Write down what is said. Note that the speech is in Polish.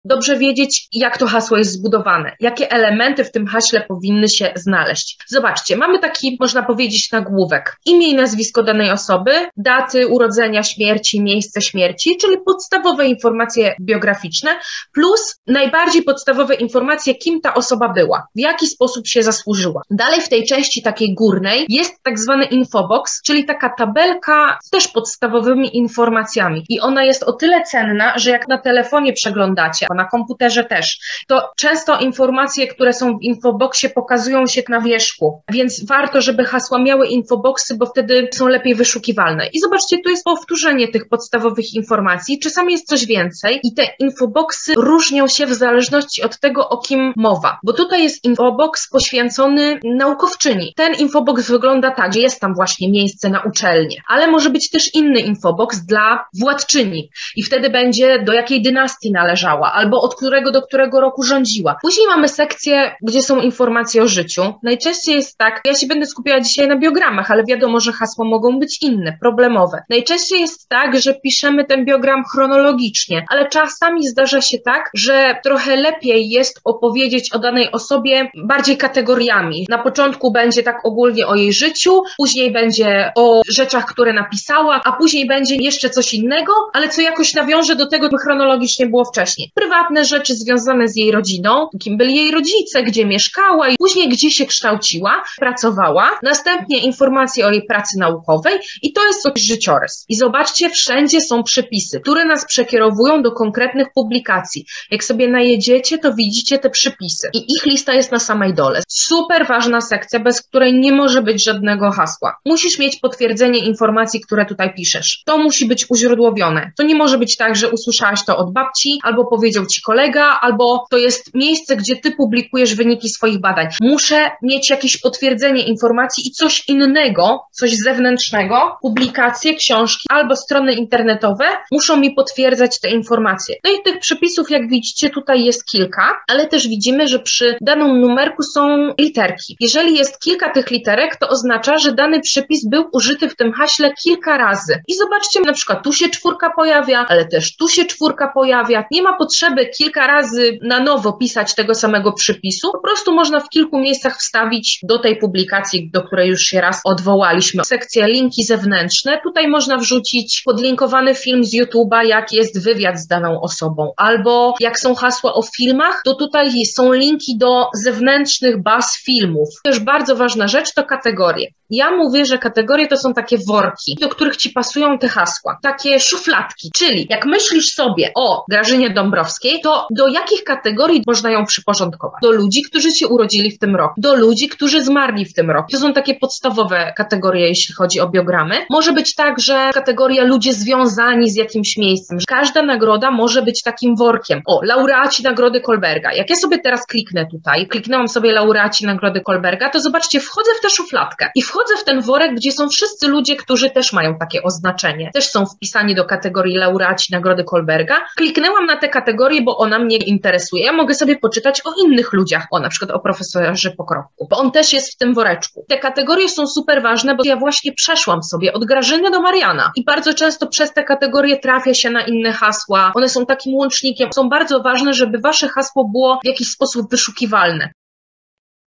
dobrze wiedzieć, jak to hasło jest zbudowane, jakie elementy w tym haśle powinny się znaleźć. Zobaczcie, mamy taki, można powiedzieć, nagłówek. Imię i nazwisko danej osoby, daty urodzenia, śmierci, miejsce śmierci, czyli podstawowe informacje biograficzne, plus najbardziej podstawowe informacje, kim ta osoba była, w jaki sposób się zasłużyła. Dalej w tej części takiej górnej jest tak zwany infobox, czyli taka tabelka z też podstawowymi informacjami. I ona jest o tyle cenna, że jak na telefonie przeglądacie, a na komputerze też, to często informacje, które są w infoboxie, pokazują się na wierzchu, więc warto, żeby hasła miały infoboxy, bo wtedy są lepiej wyszukiwalne. I zobaczcie, tu jest powtórzenie tych podstawowych informacji, czasami jest coś więcej i te infoboxy różnią się w zależności od tego, o kim mowa, bo tutaj jest infobox poświęcony naukowczyni. Ten infobox wygląda tak, że jest tam właśnie miejsce na uczelnię, ale może być też inny infobox dla władczyni i wtedy będzie do jakiej dynastii należała, albo od którego do którego roku rządziła. Później mamy sekcję, gdzie są informacje o życiu. Najczęściej jest tak, ja się będę skupiała dzisiaj na biogramach, ale wiadomo, że hasła mogą być inne, problemowe. Najczęściej jest tak, że piszemy ten biogram chronologicznie, ale czasami zdarza się tak, że trochę lepiej jest opowiedzieć o danej osobie bardziej kategoriami. Na początku będzie tak ogólnie o jej życiu, później będzie o rzeczach, które napisała, a później będzie jeszcze coś innego, ale co jakoś nawiąże do tego, co chronologicznie było wcześniej. Prywatne rzeczy związane z jej rodziną, kim byli jej rodzice, gdzie mieszkała i później gdzie się kształciła, pracowała, następnie informacje o jej pracy naukowej i to jest coś życiorys. I zobaczcie, wszędzie są przypisy, które nas przekierowują do konkretnych publikacji. Jak sobie najedziecie, to widzicie te przypisy i ich lista jest na samej dole. Super ważna sekcja, bez której nie może być żadnego hasła. Musisz mieć potwierdzenie informacji, które tutaj piszesz. To musi być uźródłowione. To nie może być tak, że usłyszałaś to od babci, albo powiedział ci kolega, albo to jest miejsce, gdzie ty publikujesz wyniki swoich badań. Muszę mieć jakieś potwierdzenie informacji i coś innego, coś zewnętrznego, publikacje, książki albo strony internetowe muszą mi potwierdzać te informacje. No i tych przepisów, jak widzicie, tutaj jest kilka, ale też widzimy, że przy danym numerku są literki. Jeżeli jest kilka tych literek, to oznacza, że dany przepis był użyty w tym haśle kilka razy. I zobaczcie, na przykład tu się czwórka pojawia, ale też tu się czwórka pojawia. Nie ma potrzeby kilka razy na nowo pisać tego samego przypisu. Po prostu można w kilku miejscach wstawić do tej publikacji, do której już się raz odwołaliśmy. Sekcja linki zewnętrzne. Tutaj można wrzucić podlinkowany film z YouTube'a, jak jest wywiad z daną osobą. Albo jak są hasła o filmach, to tutaj są linki do zewnętrznych baz filmów. Też bardzo ważna rzecz to kategorie. Ja mówię, że kategorie to są takie worki, do których ci pasują te hasła. Takie szufladki, czyli jak myślisz sobie o Grażynie Dąbrowskiej, to do jakich kategorii można ją przyporządkować? Do ludzi, którzy się urodzili w tym roku, do ludzi, którzy zmarli w tym roku. To są takie podstawowe kategorie, jeśli chodzi o biogramy. Może być tak, że kategoria ludzie związani z jakimś miejscem. Każda nagroda może być takim workiem. O, laureaci Nagrody Kolberga. Jak ja sobie teraz kliknę tutaj, kliknęłam sobie laureaci Nagrody Kolberga, to zobaczcie, wchodzę w tę szufladkę i wchodzę w ten worek, gdzie są wszyscy ludzie, którzy też mają takie oznaczenie. Też są wpisani do kategorii laureaci Nagrody Kolberga. Kliknęłam na tę kategorię, bo ona mnie interesuje. Ja mogę sobie poczytać o innych ludziach, na przykład o profesorze Pokropku, bo on też jest w tym woreczku. Te kategorie są super ważne, bo ja właśnie przeszłam sobie od Grażyny do Mariana i bardzo często przez te kategorie trafia się na inne hasła. One są takim łącznikiem. Są bardzo ważne, żeby wasze hasło było w jakiś sposób wyszukiwalne.